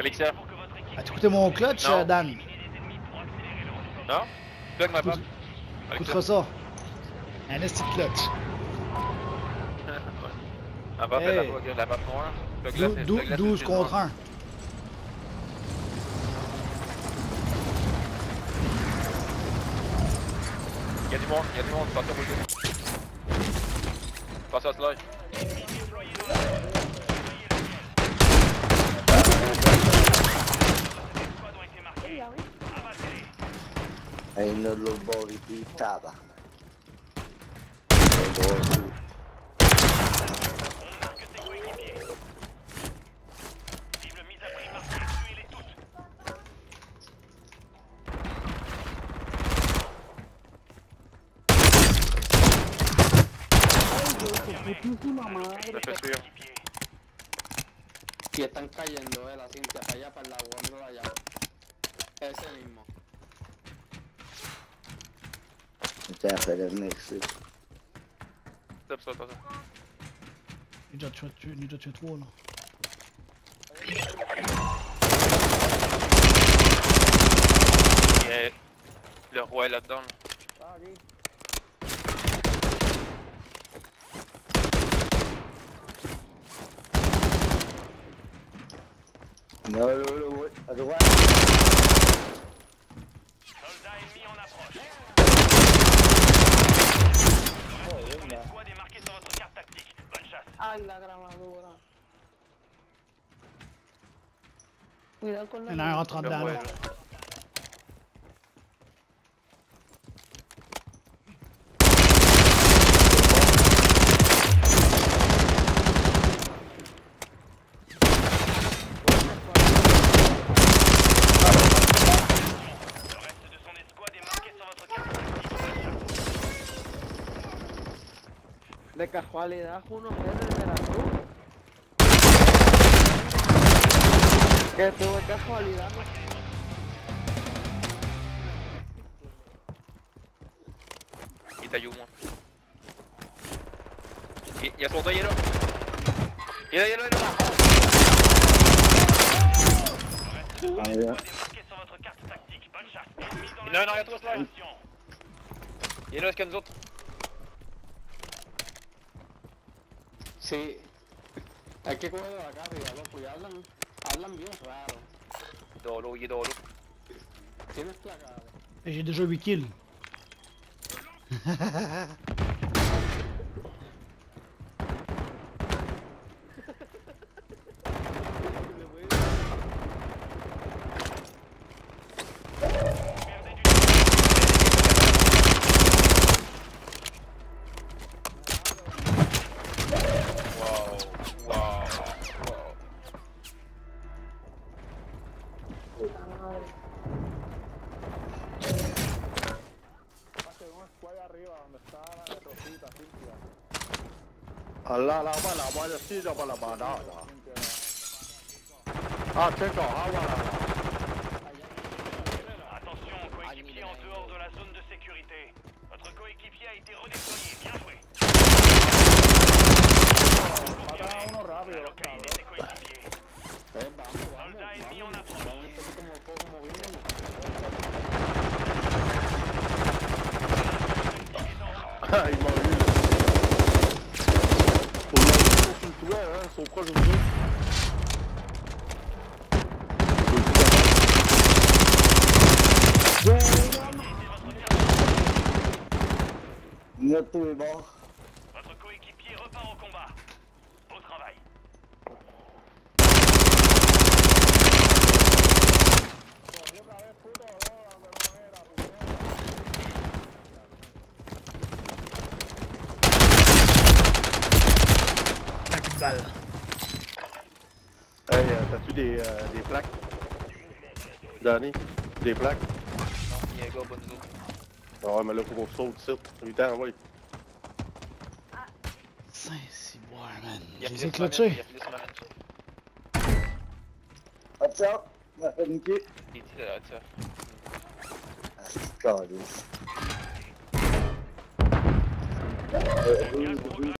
Alexia. As-tu écouté mon clutch, Non. Dan? Non? Plug ma porte. Écoutera ça. Un esti de clutch. On va Hey. faire la porte noire. Plug la 12 contre 1. Il y a du monde, passe à bouger. Passe à slide. E non lo può ripittata. Y están cayendo, la Cintia, para allá, para el agua, no la llave. Ese mismo. Putain, fallait venir ici. Tape ça, tape ça. Il a déjà tué 3 là. Yeah. Le roi est là-dedans. Là. Non, oui, à droite. Soldat ennemi en approche. L'escouade est marquée sur votre carte tactique. Bonne chasse. Ay, la gramadura. Cuidado con la... Il y en a un rentrant Le dedans. roi Là. est là. Le reste de son escouade est marqué sur votre carte tactique. De casualidad, uno es de Veracruz. Que tuve casualidad, ¿no? Il est à You, moi. Il y a son dos, il est là. Il est là. Le reste de son Ah, escouade yeah. est marqué sur votre carte tactique. Bonne chasse. Ennemi dans Il y en a un arrière toi, Slide. l'opération. Il est là, est-ce nous autres? Sí. Hay que cogerlo de acá arriba, loco, y hablan bien raro. Dolo, il est dolo. Tienes placa. Et j'ai déjà 8 kills. Wow. Allah la vaya silla para la banana. Ah, tengo agua la. Attention, coéquipier en dehors de la zone de sécurité. Votre coéquipier a été redéployé. Bien joué. La localisé ses coéquipiers. Soldat ennemi en approche. Ils m'ont eu. Ils sont proches de nous. Notre tout est mort. Votre coéquipier repart au combat. Beau travail. La petite balle. Hey, t'as-tu des plaques? Danny? Des plaques? Non, il y a un gars au bas de nous autres. Ah ouais, mais là, faut qu'on saute ici. 8 ans, ouais. Saint-Cyboire, man. Il a J'ai fini essayé de sur ma clutcher. mine, il a fini sur ma mine. Hop ça, on a fait niquer. Il est là, ça. Ah, c'est calice.